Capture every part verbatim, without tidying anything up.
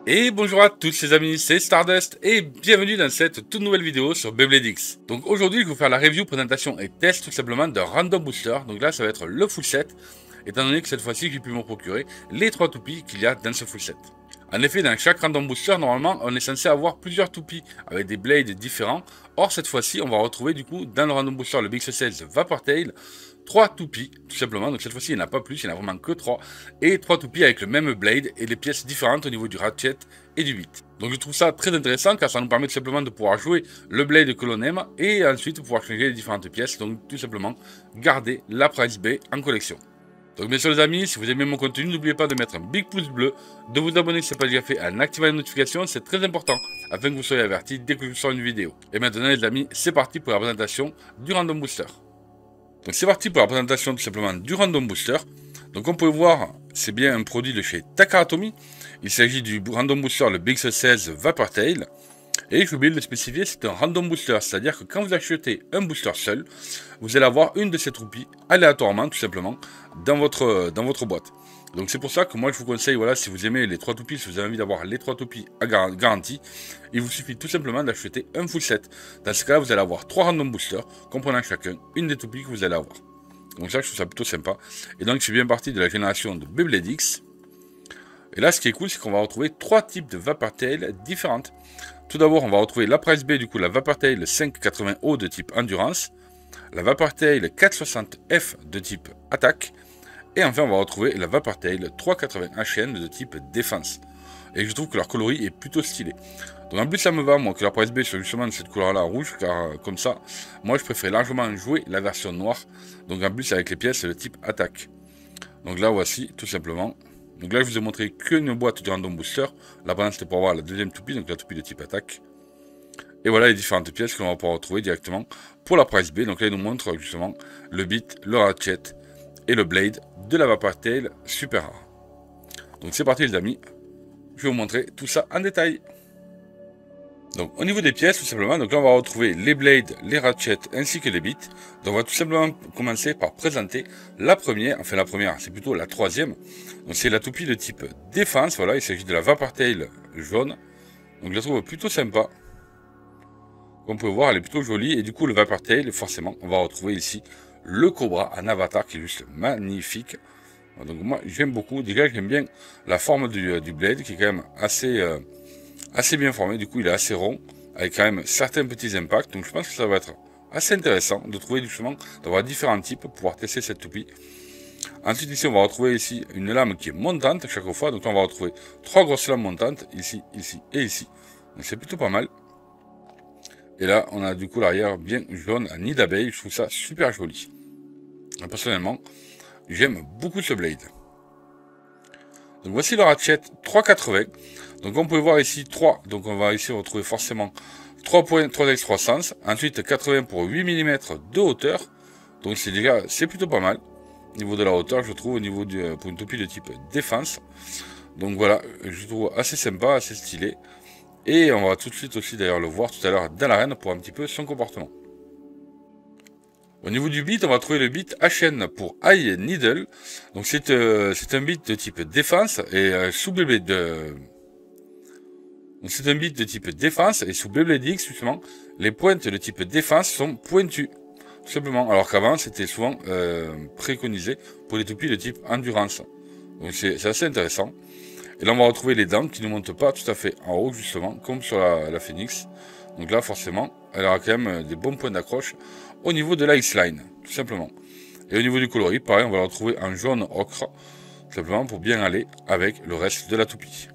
Et bonjour à tous les amis, c'est Stardust et bienvenue dans cette toute nouvelle vidéo sur Beyblade X. Donc aujourd'hui je vais vous faire la review, présentation et test tout simplement de Random Booster. Donc là ça va être le full set, étant donné que cette fois-ci j'ai pu me procurer les trois toupies qu'il y a dans ce full set. En effet, dans chaque Random Booster, normalement on est censé avoir plusieurs toupies avec des blades différents. Or cette fois-ci on va retrouver du coup dans le Random Booster le Big seize Vapor Tail trois toupies, tout simplement. Donc cette fois-ci, il n'y en a pas plus, il n'y en a vraiment que trois. Et trois toupies avec le même blade et les pièces différentes au niveau du ratchet et du bit. Donc je trouve ça très intéressant car ça nous permet tout simplement de pouvoir jouer le blade que l'on aime et ensuite pouvoir changer les différentes pièces. Donc tout simplement garder la Prize B en collection. Donc bien sûr les amis, si vous aimez mon contenu, n'oubliez pas de mettre un big pouce bleu, de vous abonner si ce n'est pas déjà fait, en activant les notifications, c'est très important afin que vous soyez avertis dès que je sors une vidéo. Et maintenant les amis, c'est parti pour la présentation du Random Booster. Donc c'est parti pour la présentation tout simplement du Random Booster. Donc on peut voir, c'est bien un produit de chez Takara Tomy. Il s'agit du Random Booster, le Big seize Vapor Tail. Et j'ai oublié de le spécifier, c'est un Random Booster, c'est-à-dire que quand vous achetez un booster seul, vous allez avoir une de ces troupies aléatoirement tout simplement dans votre, dans votre boîte. Donc c'est pour ça que moi je vous conseille, voilà, si vous aimez les trois toupies, si vous avez envie d'avoir les trois toupies à garantie, il vous suffit tout simplement d'acheter un full set. Dans ce cas-là, vous allez avoir trois random boosters, comprenant chacun une des toupies que vous allez avoir. Donc ça, je trouve ça plutôt sympa. Et donc c'est bien parti de la génération de Beyblade X. Et là, ce qui est cool, c'est qu'on va retrouver trois types de Vapor Tail différentes. Tout d'abord, on va retrouver la Prize B, du coup la Vapor Tail cinq cent quatre-vingts O de type Endurance, la Vapor Tail quatre cent soixante F de type Attaque, et enfin, on va retrouver la Vapor Tail trois cent quatre-vingts H N de type Défense. Et je trouve que leur coloris est plutôt stylé. Donc en plus, ça me va, moi, que leur Prize B soit justement cette couleur-là rouge, car euh, comme ça, moi, je préfère largement jouer la version noire. Donc en plus, avec les pièces de type Attaque. Donc là, voici, tout simplement. Donc là, je vous ai montré qu'une boîte du Random Booster. Là, pendant c'était pour avoir la deuxième toupie, donc la toupie de type Attaque. Et voilà les différentes pièces que l'on va pouvoir retrouver directement pour la Prize B. Donc là, il nous montre justement le bit, le ratchet et le blade de la Vapor Tail super rare. Donc c'est parti les amis, je vais vous montrer tout ça en détail. Donc au niveau des pièces tout simplement, donc là on va retrouver les blades, les ratchets ainsi que les bits. Donc on va tout simplement commencer par présenter la première, enfin la première, c'est plutôt la troisième. Donc c'est la toupie de type défense, voilà, il s'agit de la Vapor Tail jaune. Donc je la trouve plutôt sympa. Comme vous pouvez voir, elle est plutôt jolie et du coup le Vapor Tail, forcément, on va retrouver ici le Cobra en avatar qui est juste magnifique. Donc moi j'aime beaucoup, déjà j'aime bien la forme du, du blade qui est quand même assez, euh, assez bien formé, du coup il est assez rond, avec quand même certains petits impacts, donc je pense que ça va être assez intéressant de trouver justement, d'avoir différents types pour pouvoir tester cette toupie. Ensuite ici on va retrouver ici une lame qui est montante chaque fois, donc on va retrouver trois grosses lames montantes, ici, ici et ici, donc c'est plutôt pas mal. Et là on a du coup l'arrière bien jaune à nid d'abeille, je trouve ça super joli. Personnellement, j'aime beaucoup ce blade. Donc voici le ratchet trois cent quatre-vingts. Donc on peut voir ici trois. Donc on va ici retrouver forcément trois points, trois excroissance. Ensuite quatre-vingts pour huit millimètres de hauteur. Donc c'est déjà, c'est plutôt pas mal. Au niveau de la hauteur, je trouve, au niveau du, pour une toupie de type défense. Donc voilà, je trouve assez sympa, assez stylé. Et on va tout de suite aussi d'ailleurs le voir tout à l'heure dans l'arène pour un petit peu son comportement. Au niveau du bit, on va trouver le bit H N pour High Needle. Donc c'est euh, un bit de type défense et euh, sous Beyblade de... Donc c'est un bit de type défense et sous Beyblade X justement, les pointes de type défense sont pointues. Tout simplement. Alors qu'avant c'était souvent euh, préconisé pour les toupies de type endurance. Donc c'est assez intéressant. Et là on va retrouver les dents qui ne montent pas tout à fait en haut justement, comme sur la, la Phoenix. Donc là forcément, elle aura quand même des bons points d'accroche au niveau de l'iceline, tout simplement. Et au niveau du coloris, pareil, on va le retrouver en jaune ocre, tout simplement pour bien aller avec le reste de la toupie.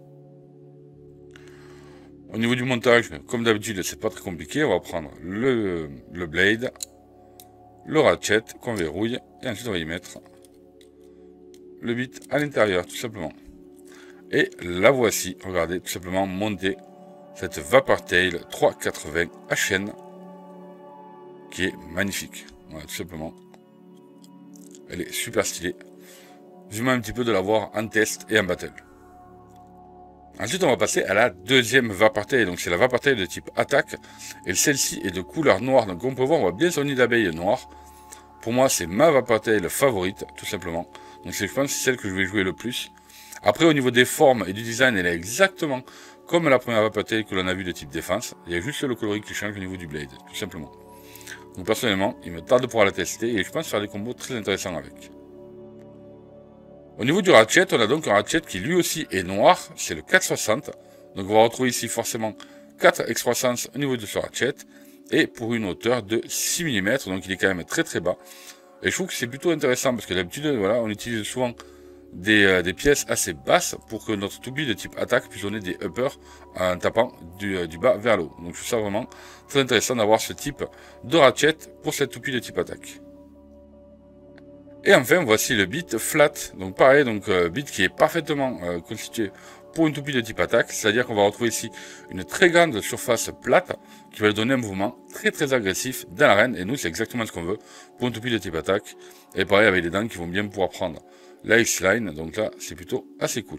Au niveau du montage, comme d'habitude, c'est pas très compliqué. On va prendre le, le blade, le ratchet qu'on verrouille, et ensuite on va y mettre le bit à l'intérieur, tout simplement. Et la voici, regardez, tout simplement monter cette Vapor Tail trois cent quatre-vingts H N qui est magnifique. Voilà, tout simplement. Elle est super stylée. Vivement un petit peu de la voir en test et en battle. Ensuite, on va passer à la deuxième Vapor Tail. Donc, c'est la Vapor Tail de type attaque. Et celle-ci est de couleur noire. Donc, on peut voir, on voit bien son nid d'abeille noir. Pour moi, c'est ma Vapor Tail favorite, tout simplement. Donc, je pense que c'est celle que je vais jouer le plus. Après, au niveau des formes et du design, elle est exactement comme la première Vaportail que l'on a vu de type défense. Il y a juste le coloris qui change au niveau du blade, tout simplement. Donc personnellement, il me tarde de pouvoir la tester et je pense faire des combos très intéressants avec. Au niveau du ratchet, on a donc un ratchet qui lui aussi est noir, c'est le quatre soixante. Donc on va retrouver ici forcément quatre excroissances au niveau de ce ratchet et pour une hauteur de six millimètres, donc il est quand même très très bas. Et je trouve que c'est plutôt intéressant parce que d'habitude, voilà, on utilise souvent des, euh, des pièces assez basses pour que notre toupie de type attaque puisse donner des uppers en tapant du, euh, du bas vers le haut. Donc je trouve ça vraiment très intéressant d'avoir ce type de ratchet pour cette toupie de type attaque. Et enfin, voici le bit flat. Donc pareil, donc euh, bit qui est parfaitement euh, constitué pour une toupie de type attaque, c'est-à-dire qu'on va retrouver ici une très grande surface plate qui va donner un mouvement très très agressif dans l'arène, et nous c'est exactement ce qu'on veut pour une toupie de type attaque, et pareil avec des dents qui vont bien pouvoir prendre la X-Line, donc là c'est plutôt assez cool.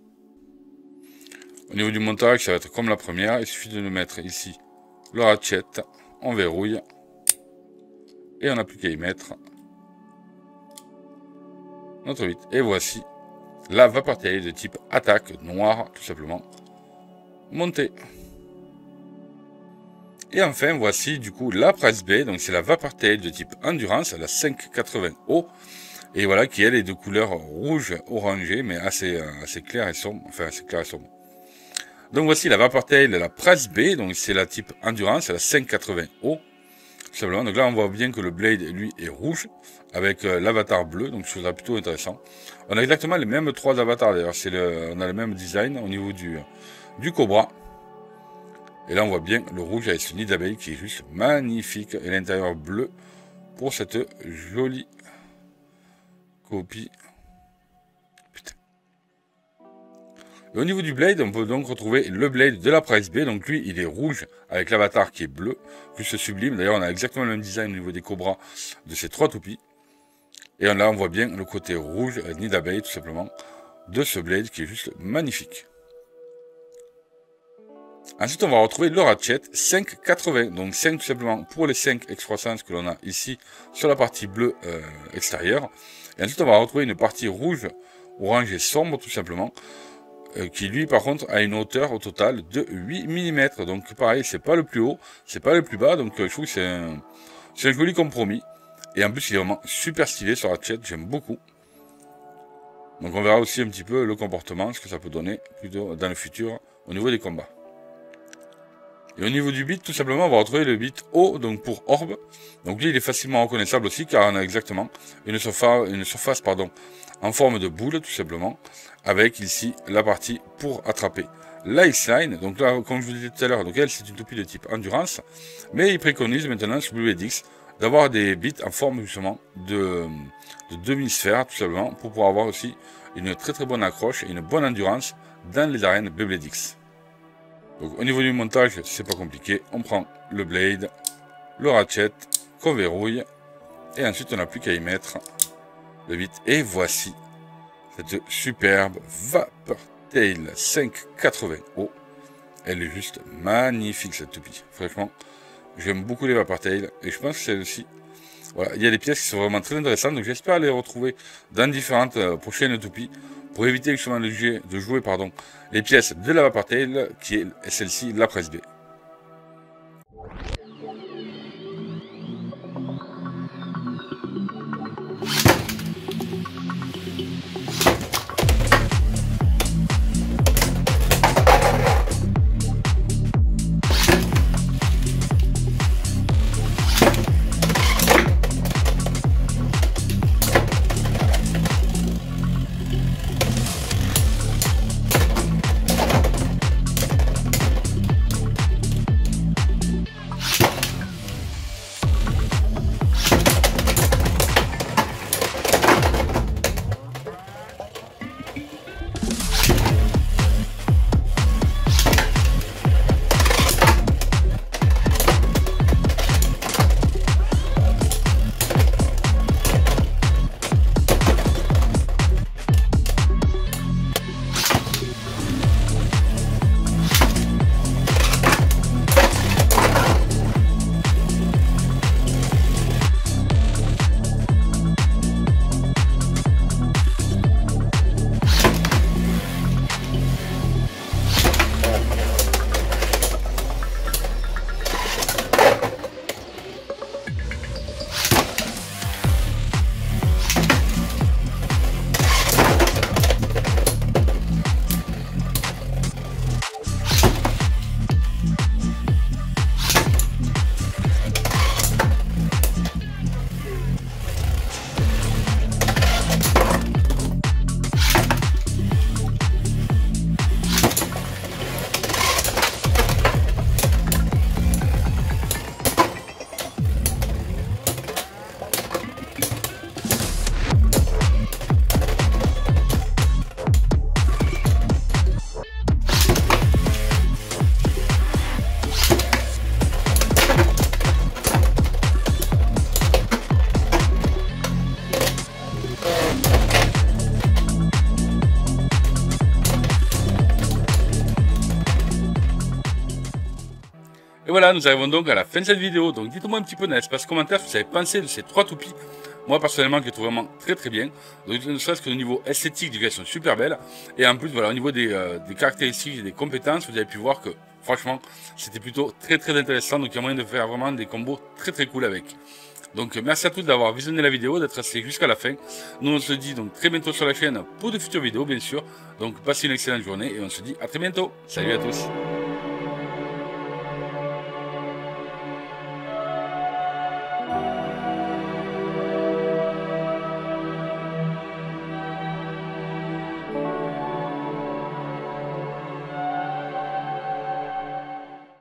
Au niveau du montage, ça va être comme la première, il suffit de nous mettre ici le ratchet, on verrouille, et on n'a plus qu'à y mettre notre bit, et voici la Vaportail de type attaque noire, tout simplement, montée. Et enfin, voici du coup la Press B, donc c'est la Vaportail de type endurance, la cinq quatre-vingts O, et voilà, qui elle est de couleur rouge orangé, mais assez, assez clair et sombre, enfin assez clair et sombre. Donc voici la Vaportail, la Press B, donc c'est la type endurance, la cinq quatre-vingts O, tout simplement. Donc là, on voit bien que le blade, lui, est rouge, avec euh, l'avatar bleu, donc je trouve ça plutôt intéressant. On a exactement les mêmes trois avatars, d'ailleurs, c'est le, on a le même design au niveau du, du Cobra. Et là, on voit bien le rouge avec ce nid d'abeille qui est juste magnifique, et l'intérieur bleu pour cette jolie copie. Putain. Et au niveau du blade, on peut donc retrouver le blade de la Press B, donc lui, il est rouge avec l'avatar qui est bleu, juste sublime. D'ailleurs, on a exactement le même design au niveau des cobras de ces trois toupies. Et là, on voit bien le côté rouge, nid d'abeille, tout simplement, de ce blade qui est juste magnifique. Ensuite, on va retrouver le ratchet cinq quatre-vingts. Donc cinq tout simplement pour les cinq excroissances que l'on a ici sur la partie bleue euh, extérieure. Et ensuite, on va retrouver une partie rouge, orange et sombre, tout simplement, euh, qui lui, par contre, a une hauteur au total de huit millimètres. Donc pareil, c'est pas le plus haut, c'est pas le plus bas. Donc euh, je trouve que c'est un, c'est un joli compromis. Et en plus, il est vraiment super stylé sur ratchet, j'aime beaucoup. Donc on verra aussi un petit peu le comportement, ce que ça peut donner plutôt dans le futur au niveau des combats. Et au niveau du bit, tout simplement, on va retrouver le bit O, donc pour orbe. Donc lui, il est facilement reconnaissable aussi, car on a exactement une surface, une surface pardon, en forme de boule, tout simplement, avec ici la partie pour attraper la X-Line. Donc là, comme je vous disais tout à l'heure, donc elle, c'est une toupie de type endurance, mais il préconise maintenant sur BladeX d'avoir des bits en forme justement de, de demi-sphère, tout simplement, pour pouvoir avoir aussi une très très bonne accroche et une bonne endurance dans les arènes BladeX. Donc au niveau du montage, c'est pas compliqué, on prend le blade, le ratchet, qu'on verrouille, et ensuite on n'a plus qu'à y mettre le bit, et voici cette superbe Vaportail cinq quatre-vingts O. Elle est juste magnifique cette toupie, franchement, j'aime beaucoup les Vaportail, et je pense que celle-ci, voilà, il y a des pièces qui sont vraiment très intéressantes, donc j'espère les retrouver dans différentes euh, prochaines toupies, pour éviter justement de jouer, de jouer pardon, les pièces de la Vaportail, qui est celle-ci, la Press B. Et voilà, nous arrivons donc à la fin de cette vidéo. Donc dites-moi un petit peu dans l'espace commentaire ce que vous avez pensé de ces trois toupies. Moi personnellement, je les trouve vraiment très très bien. Donc ne serait-ce que au niveau esthétique, elles sont super belles. Et en plus, voilà, au niveau des, euh, des caractéristiques et des compétences, vous avez pu voir que franchement, c'était plutôt très très intéressant. Donc il y a moyen de faire vraiment des combos très très cool avec. Donc merci à tous d'avoir visionné la vidéo, d'être resté jusqu'à la fin. Nous on se dit donc très bientôt sur la chaîne pour de futures vidéos bien sûr. Donc passez une excellente journée et on se dit à très bientôt. Salut à tous.